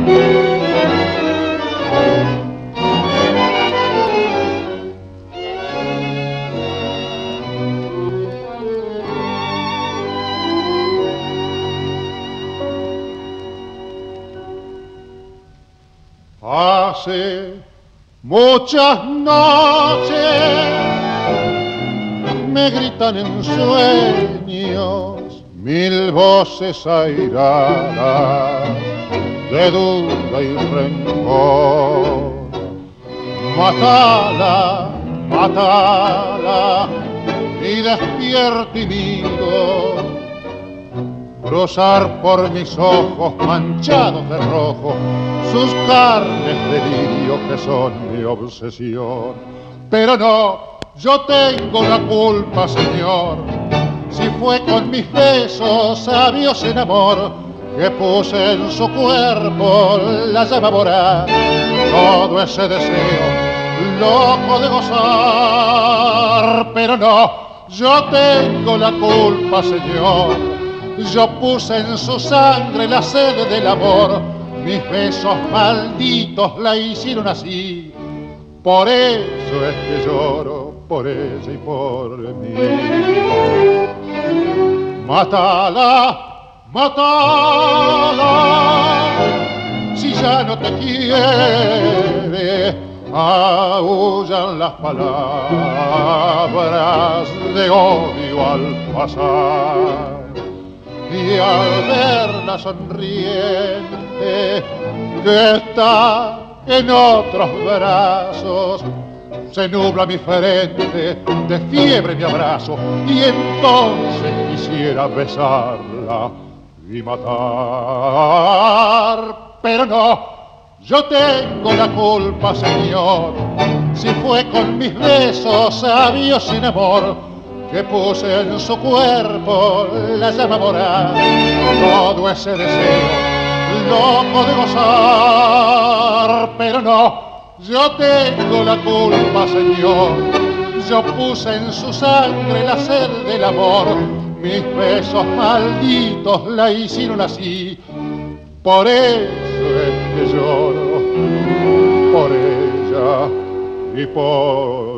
Hace muchas noches me gritan en sueños mil voces airadas de duda y rencor. Matala, matala, y despierto y miro cruzar por mis ojos manchados de rojo sus carnes de lirio que son mi obsesión. Pero no, yo tengo la culpa, señor, si fue con mis besos sabios en amor que puse en su cuerpo la llama voraz, todo ese deseo loco de gozar. Pero no, yo tengo la culpa, señor, yo puse en su sangre la sed del amor, mis besos malditos la hicieron así. Por eso es que lloro, por ella y por mí. Mátala, mátala, si ya no te quiere, aúllan las palabras de odio al pasar. Y al verla sonriente que está en otros brazos, se nubla mi frente, de fiebre mi abrazo, y entonces quisiera besarla y matar. Pero no, yo tengo la culpa, señor, si fue con mis besos sabios sin amor que puse en su cuerpo la llama moral, todo ese deseo loco de gozar. Pero no, yo tengo la culpa, señor, yo puse en su sangre la sed del amor, mis besos malditos la hicieron así. Por eso es que lloro, por ella y por